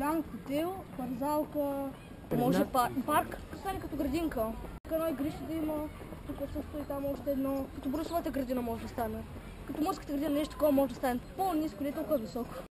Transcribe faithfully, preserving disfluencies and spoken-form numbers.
Гранд хотел, парзалка, може пар, парк, стане като градинка. Едно игрище да има, тук също и там още едно. Като Брусовата градина може да стане. Като морската градина нещо такова може да стане. По-ниско, не толкова високо.